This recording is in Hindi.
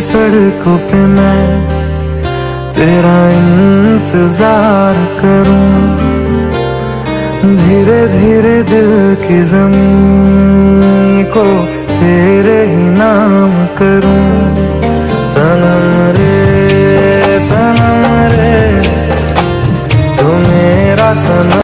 सड़कों पे मैं तेरा इंतजार करूं, धीरे धीरे दिल की ज़मीं को तेरे ही नाम करूं। सनम रे तू मेरा सनम।